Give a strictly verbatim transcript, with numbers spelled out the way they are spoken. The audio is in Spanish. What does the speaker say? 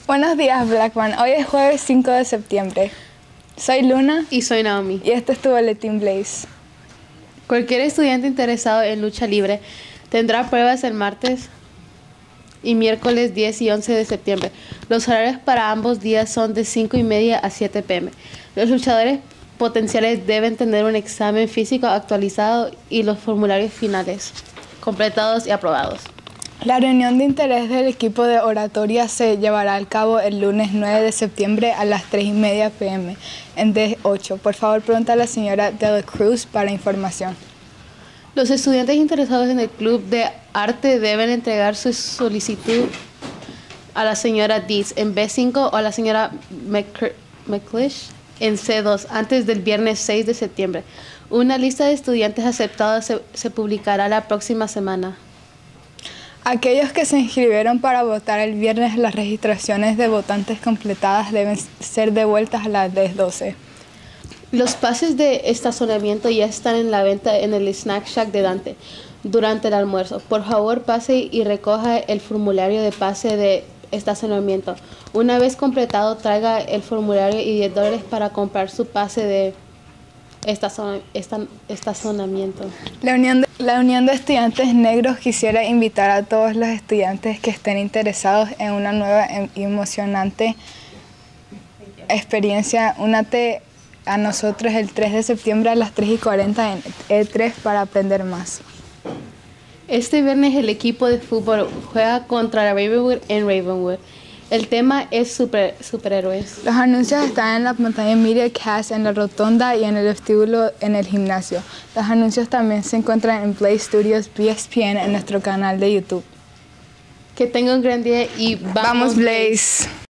Buenos días, Blackman. Hoy es jueves cinco de septiembre. Soy Luna. Y soy Naomi. Y este es tu boletín Blaze. Cualquier estudiante interesado en lucha libre tendrá pruebas el martes y miércoles diez y once de septiembre. Los horarios para ambos días son de cinco y media a siete p m Los luchadores potenciales deben tener un examen físico actualizado y los formularios finales completados y aprobados. La reunión de interés del equipo de oratoria se llevará a cabo el lunes nueve de septiembre a las tres y media p m en D ocho. Por favor, pregunta a la señora De la Cruz para información. Los estudiantes interesados en el club de arte deben entregar su solicitud a la señora Dees en B cinco o a la señora McClish en C dos antes del viernes seis de septiembre. Una lista de estudiantes aceptados se, se publicará la próxima semana. Aquellos que se inscribieron para votar el viernes, las registraciones de votantes completadas deben ser devueltas a las diez doce. Los pases de estacionamiento ya están en la venta en el Snack Shack de Dante durante el almuerzo. Por favor, pase y recoja el formulario de pase de estacionamiento. Una vez completado, traiga el formulario y diez dólares para comprar su pase de estacionamiento. La Unión, de, la Unión de Estudiantes Negros quisiera invitar a todos los estudiantes que estén interesados en una nueva y emocionante experiencia. Únate a nosotros el tres de septiembre a las tres y cuarenta en E tres para aprender más. Este viernes el equipo de fútbol juega contra la Ravenwood en Ravenwood. El tema es super, superhéroes. Los anuncios están en la pantalla Media Cast, en la rotonda y en el vestíbulo en el gimnasio. Los anuncios también se encuentran en Blaze Studios B S P N en nuestro canal de YouTube. Que tengan un gran día y vamos, ¡Vamos Blaze!